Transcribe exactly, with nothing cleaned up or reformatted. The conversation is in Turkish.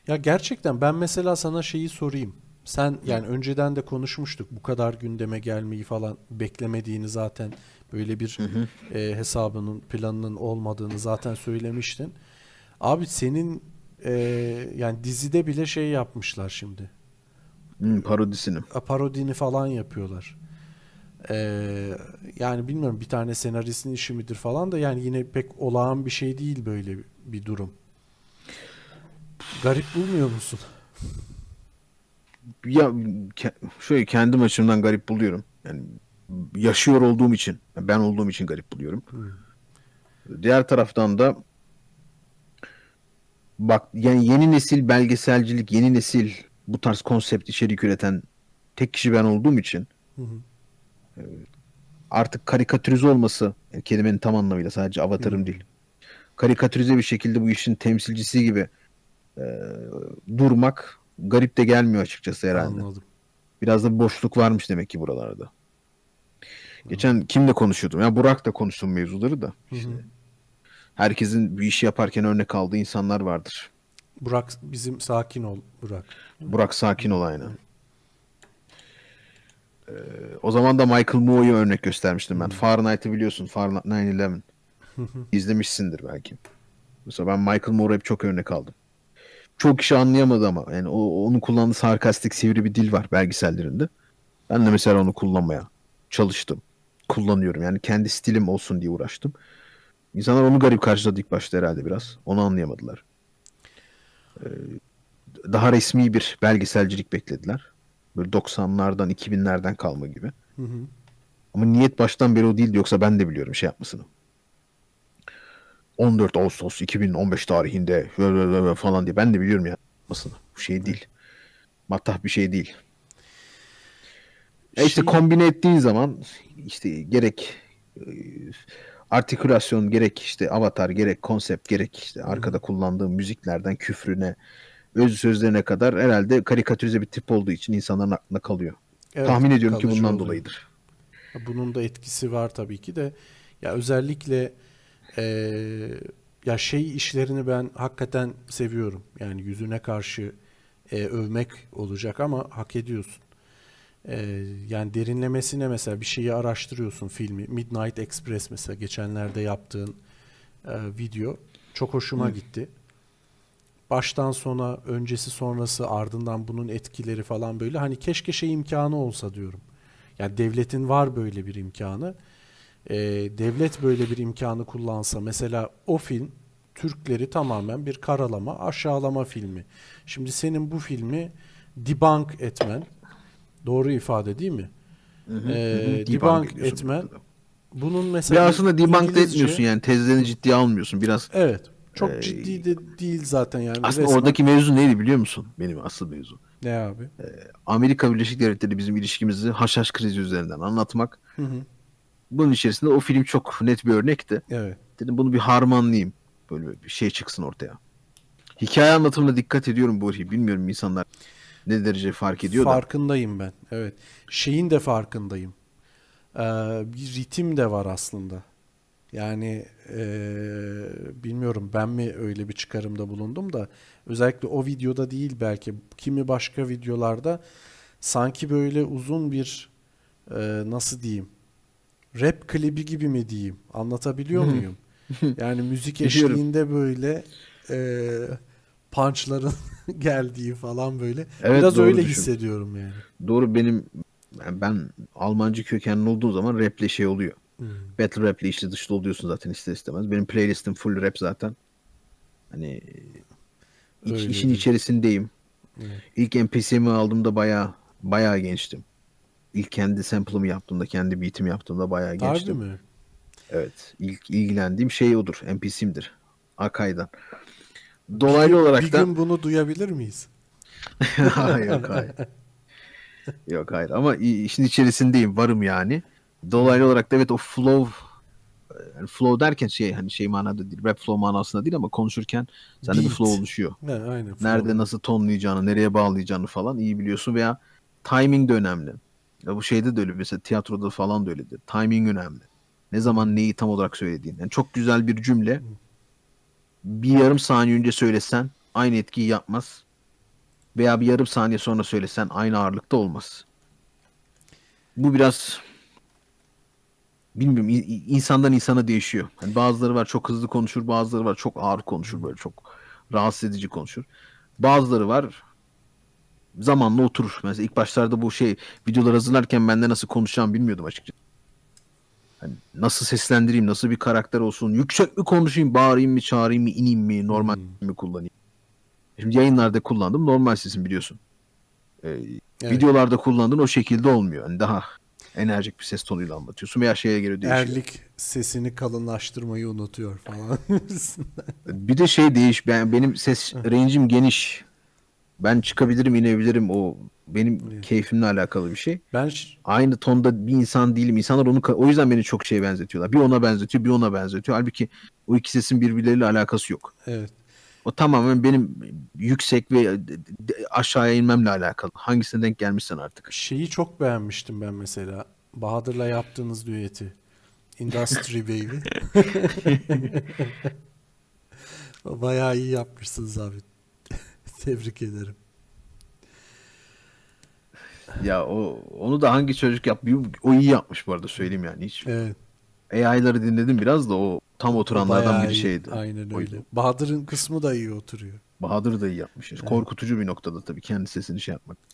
Ya gerçekten ben mesela sana şeyi sorayım. Sen Hı yani önceden de konuşmuştuk bu kadar gündeme gelmeyi falan beklemediğini zaten böyle bir hı. Hı. e, hesabının planının olmadığını zaten söylemiştin. Abi senin e, yani dizide bile şey yapmışlar şimdi. Hı, parodisini. A- Parodini falan yapıyorlar. E, Yani bilmiyorum bir tane senaristin işi midir falan da yani yine pek olağan bir şey değil böyle bir durum. Garip bulmuyor musun? Ya ke- şöyle kendim açımdan garip buluyorum. Yani yaşıyor olduğum için, ben olduğum için garip buluyorum. Hmm, Diğer taraftan da bak, yani yeni nesil belgeselcilik, yeni nesil bu tarz konsept içerik üreten tek kişi ben olduğum için hı hı, artık karikatürize olması, yani kelimenin tam anlamıyla, sadece avatarım hmm, değil. Karikatürize bir şekilde bu işin temsilcisi gibi e, durmak garip de gelmiyor açıkçası herhalde. anladım. Biraz da bir boşluk varmış demek ki buralarda. Geçen Anladım. kimle konuşuyordum? Ya Burak'la konuştum mevzuları da. Hı hı. İşte herkesin bir işi yaparken örnek aldığı insanlar vardır. Burak bizim sakin ol Burak. Burak sakin ol aynı. Ee, O zaman da Michael Moore'yu örnek göstermiştim ben. Fahrenheit'ı biliyorsun. Fahrenheit dokuz yüz on bir. İzlemişsindir belki. Mesela ben Michael Moore'a hep çok örnek aldım. Çok kişi anlayamadı ama yani o, onun kullandığı sarkastik sivri bir dil var belgesellerinde. Ben de mesela onu kullanmaya çalıştım. Kullanıyorum. Yani kendi stilim olsun diye uğraştım. İnsanlar onu garip karşıladı ilk başta herhalde biraz. Onu anlayamadılar. Daha resmi bir belgeselcilik beklediler. Böyle doksanlardan, iki binlerden kalma gibi. Hı hı. Ama niyet baştan beri o değildi. Yoksa ben de biliyorum şey yapmasını. on dört Ağustos iki bin on beş tarihinde falan diye. Ben de biliyorum ya yapmasını. Bu şey Evet. değil. Matah bir şey değil. E işte Şeyi kombine ettiğin zaman işte gerek e, artikülasyon, gerek işte avatar, gerek konsept, gerek işte hı hı. arkada kullandığım müziklerden küfrüne, öz sözlerine kadar herhalde karikatürize bir tip olduğu için insanların aklına kalıyor. Evet, Tahmin ediyorum ki kalıcı bundan oluyor. dolayıdır. Bunun da etkisi var tabii ki de. Ya özellikle eee, ya şey işlerini ben hakikaten seviyorum. Yani yüzüne karşı eee, övmek olacak ama hak ediyorsun. Eee, yani derinlemesine mesela bir şeyi araştırıyorsun filmi. Midnight Express mesela geçenlerde yaptığın eee, video çok hoşuma Hı. gitti. Baştan sona, öncesi sonrası, ardından bunun etkileri falan böyle. Hani keşke şey imkanı olsa diyorum. Yani devletin var böyle bir imkanı. Ee, Devlet böyle bir imkanı kullansa mesela o film Türkleri tamamen bir karalama, aşağılama filmi. Şimdi senin bu filmi debunk etmen, doğru ifade değil mi? Hı hı, hı hı. Ee, Debunk debunk ediyorsun bir etmen, noktada. bunun mesela Ve İng- aslında debunk da etmiyorsun, İngilizce, yani tezlerini ciddiye almıyorsun. Biraz evet, çok e, ciddi de değil zaten yani aslında resmen. oradaki mevzu neydi biliyor musun? Benim asıl mevzu. Ne abi? Amerika Birleşik Devletleri bizim ilişkimizi haşhaş krizi üzerinden anlatmak. Hı hı. Bunun içerisinde o film çok net bir örnekti. Evet. Dedim bunu bir harmanlayayım. Böyle bir şey çıksın ortaya. Hikaye anlatımına dikkat ediyorum bu arayı. Bilmiyorum insanlar ne derece fark ediyor da. Farkındayım ben. Evet. Şeyin de farkındayım. Ee, Bir ritim de var aslında. Yani ee, bilmiyorum ben mi öyle bir çıkarımda bulundum da özellikle o videoda değil belki kimi başka videolarda sanki böyle uzun bir ee, nasıl diyeyim rap klibi gibi mi diyeyim anlatabiliyor muyum? Yani müzik Biliyorum. eşliğinde böyle ee, punchların geldiği falan böyle Evet, biraz doğru öyle düşün. hissediyorum yani. Doğru, benim yani ben Almancı kökenli olduğu zaman raple şey oluyor. Hmm, Battle rap'le işte dışta oluyorsun zaten ister istemez. Benim playlistim full rap zaten. Hani iç, işin öyledir. içerisindeyim. Evet. İlk M P three'mi aldığımda bayağı bayağı gençtim. İlk kendi sample'ımı yaptığımda, kendi beat'imi yaptığımda bayağı Harbi gençtim. mi? Evet, ilk ilgilendiğim şey odur. M P three'mdir. Akay'dan. Bir Dolaylı gün bir olarak da gün bunu duyabilir miyiz? yok hayır. Yok hayır, ama i- işin içerisindeyim, varım yani. Hmm. Dolaylı olarak da evet, o flow, yani flow derken şey, hani şey manada değil, rap flow manasında değil, ama konuşurken sende bir flow Beat. oluşuyor. Ha, aynen flow Nerede evet. nasıl tonlayacağını, nereye bağlayacağını falan iyi biliyorsun, veya timing de önemli. Ya bu şeyde de öyle, mesela tiyatroda falan da öyledir. Timing önemli. Ne zaman Hmm. neyi tam olarak söylediğin. Yani çok güzel bir cümle bir yarım saniye önce söylesen aynı etkiyi yapmaz. veya bir yarım saniye sonra söylesen aynı ağırlıkta olmaz. Bu biraz bilmiyorum, in- insandan insana değişiyor. Hani bazıları var çok hızlı konuşur, bazıları var çok ağır konuşur, böyle çok rahatsız edici konuşur. Bazıları var zamanla oturur. Mesela ilk başlarda bu şey videolar hazırlarken ben de nasıl konuşacağımı bilmiyordum açıkçası. Hani nasıl seslendireyim, nasıl bir karakter olsun, yüksek mi konuşayım, bağırayım mı, çağırayım mı, ineyim mi, normal Hmm. mi kullanayım. Şimdi yayınlarda kullandım normal sesim biliyorsun. Ee, Evet. Videolarda kullandığın o şekilde olmuyor. Hani daha enerjik bir ses tonuyla anlatıyorsun veya şeye göre değişiyor. Erlik sesini kalınlaştırmayı unutuyor falan. Bir de şey değiş, ben benim ses range'im geniş. Ben çıkabilirim, inebilirim. O benim Evet. keyfimle alakalı bir şey. Ben ş- Aynı tonda bir insan değilim. İnsanlar onu ka- o yüzden beni çok şeye benzetiyorlar. Bir ona benzetiyor, bir ona benzetiyor. Halbuki o iki sesin birbirleriyle alakası yok. evet. O tamamen benim yüksek ve de- de- aşağıya inmemle alakalı. Hangisine denk gelmişsen artık. Şeyi çok beğenmiştim ben mesela. Bahadır'la yaptığınız düeti. Industry Baby. Bayağı iyi yapmışsınız abi. Tebrik ederim. Ya o onu da hangi çocuk yap o iyi yapmış bu arada söyleyeyim yani hiç. Evet. A I'ları dinledim biraz da o tam O oturanlardan bayağı biri iyi. şeydi. Aynen O, öyle. Bahadır'ın kısmı da iyi oturuyor. Bahadır da iyi yapmış. Evet. Korkutucu bir noktada tabii kendi sesini şey yapmak.